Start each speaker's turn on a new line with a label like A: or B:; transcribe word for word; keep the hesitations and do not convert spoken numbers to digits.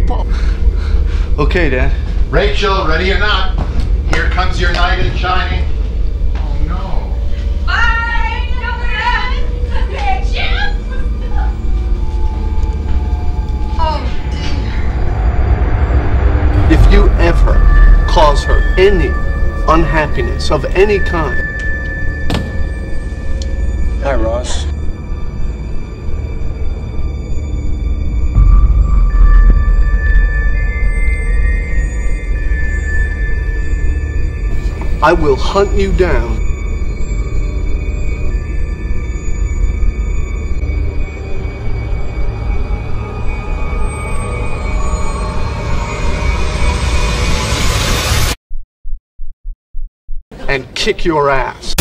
A: Okay, Dad.
B: Rachel, ready or not, here comes your knight in shining. Oh no.
C: Bye! Oh dear.
A: If you ever cause her any unhappiness of any kind.
D: Hi, Ross.
A: I will hunt you down. And kick your ass.